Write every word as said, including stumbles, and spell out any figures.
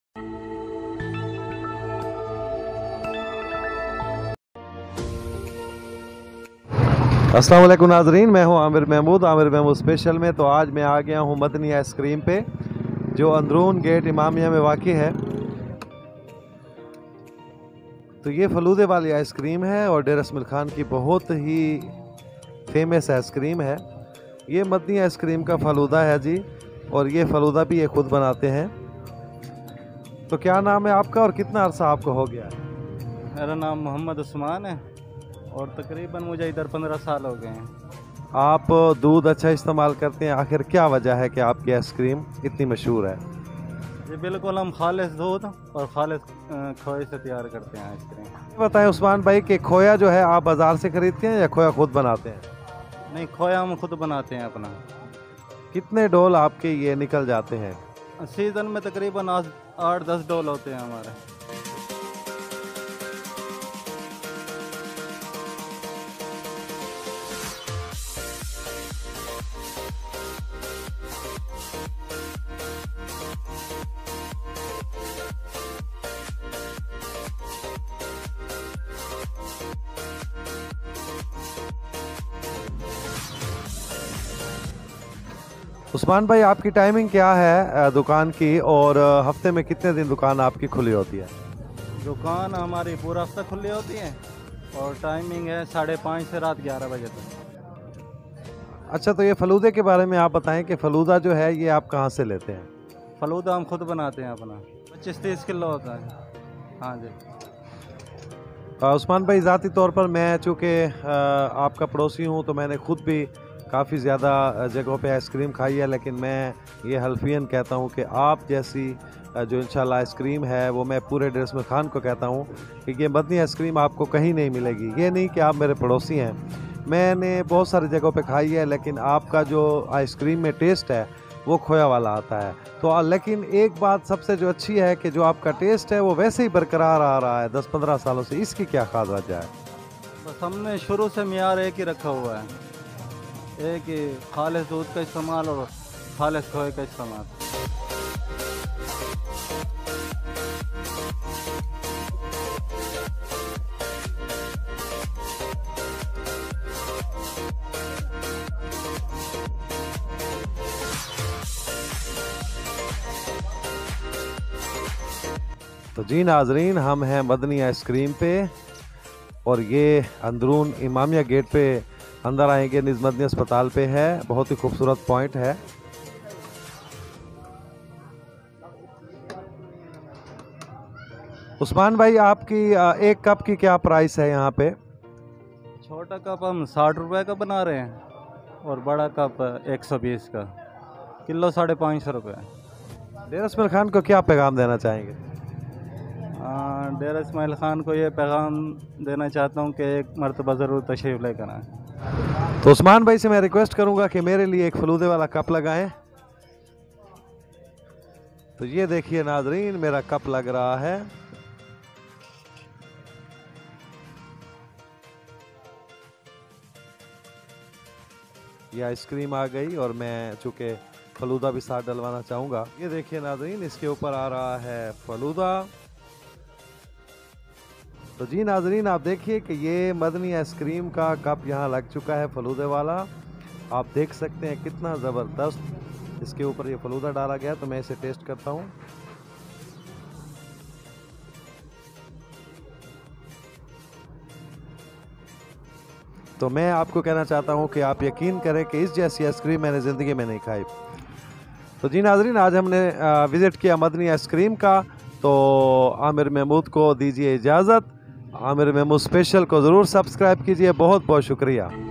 अस्सलाम वालेकुम नाजरीन, मैं हूं आमिर महमूद आमिर महमूद स्पेशल में। तो आज मैं आ गया हूं मदनी आइसक्रीम पे, जो अंदरून गेट इमामिया में वाक़ई है। तो ये फलूदे वाली आइसक्रीम है और डेरा इस्माइल खान की बहुत ही फेमस आइसक्रीम है। ये मदनी आइसक्रीम का फलूदा है जी, और ये फलूदा भी ये खुद बनाते हैं। तो क्या नाम है आपका और कितना अरसा आपको हो गया है? मेरा नाम मोहम्मद उस्मान है और तकरीबन मुझे इधर पंद्रह साल हो गए हैं। आप दूध अच्छा इस्तेमाल करते हैं, आखिर क्या वजह है कि आपकी आइसक्रीम इतनी मशहूर है? जी बिल्कुल, हम खालिस दूध और खालिस खोए से तैयार करते हैं आइसक्रीम। बताएं उस्मान भाई कि खोया जो है आप बाज़ार से खरीदते हैं या खोया खुद बनाते हैं? नहीं, खोया हम खुद बनाते हैं अपना। कितने डोल आपके ये निकल जाते हैं? सीज़न में तकरीबन आठ दस डोल होते हैं हमारे। उस्मान भाई, आपकी टाइमिंग क्या है दुकान की, और हफ्ते में कितने दिन दुकान आपकी खुली होती है? दुकान हमारी पूरा हफ्ता खुली होती है और टाइमिंग है साढ़े पाँच से रात ग्यारह बजे तक। अच्छा, तो ये फलूदे के बारे में आप बताएं कि फलूदा जो है ये आप कहाँ से लेते हैं? फलूदा हम खुद बनाते हैं अपना, पच्चीस तीस किलो होता है। हाँ जी। उस्मान भाई, ज़ाती तौर पर मैं चूँकि आपका पड़ोसी हूँ तो मैंने खुद भी काफ़ी ज़्यादा जगहों पे आइसक्रीम खाई है, लेकिन मैं ये हल्फियन कहता हूँ कि आप जैसी जो इंशाल्लाह आइसक्रीम है वो मैं पूरे डेरा इस्माइल खान को कहता हूँ कि ये मदनी आइसक्रीम आपको कहीं नहीं मिलेगी। ये नहीं कि आप मेरे पड़ोसी हैं, मैंने बहुत सारी जगहों पे खाई है, लेकिन आपका जो आइसक्रीम में टेस्ट है वो खोया वाला आता है। तो लेकिन एक बात सबसे जो अच्छी है कि जो आपका टेस्ट है वो वैसे ही बरकरार आ रहा है दस पंद्रह सालों से। इसकी क्या खास वजह है? बस हमने शुरू से मियार एक ही रखा हुआ है, एक ही खालिस दूध का इस्तेमाल और खालिस खोए का इस्तेमाल। तो जी नाजरीन, हम हैं मदनी आइसक्रीम पे और ये अंदरून इमामिया गेट पे अंदर आएंगे निज़ मदनी अस्पताल पे है। बहुत ही खूबसूरत पॉइंट है। उस्मान भाई, आपकी एक कप की क्या प्राइस है यहाँ पे? छोटा कप हम साठ रुपए का बना रहे हैं और बड़ा कप एक सौ बीस का, किलो साढ़े पाँच सौ रुपये। डेरा इस्माइल खान को क्या पैगाम देना चाहेंगे? डेरा इस्माइल खान को ये पैगाम देना चाहता हूँ कि एक मरतबा ज़रूर तशरीफ़ लेकर आएँ। तो उस्मान भाई से मैं रिक्वेस्ट करूंगा कि मेरे लिए एक फलूदे वाला कप लगाएं। तो ये देखिए नाजरीन, मेरा कप लग रहा है। ये आइसक्रीम आ गई और मैं चूंकि फलूदा भी साथ डलवाना चाहूंगा। ये देखिए नाजरीन, इसके ऊपर आ रहा है फलूदा। तो जी नाजरीन, आप देखिए कि ये मदनी आइसक्रीम का कप यहाँ लग चुका है फलूदे वाला। आप देख सकते हैं कितना ज़बरदस्त इसके ऊपर ये फलूदा डाला गया। तो मैं इसे टेस्ट करता हूँ। तो मैं आपको कहना चाहता हूँ कि आप यकीन करें कि इस जैसी आइसक्रीम मैंने ज़िंदगी में नहीं खाई। तो जी नाजरीन, आज हमने विज़िट किया मदनी आइसक्रीम का। तो आमिर महमूद को दीजिए इजाज़त। आमिर महमूद स्पेशल को ज़रूर सब्सक्राइब कीजिए। बहुत बहुत शुक्रिया।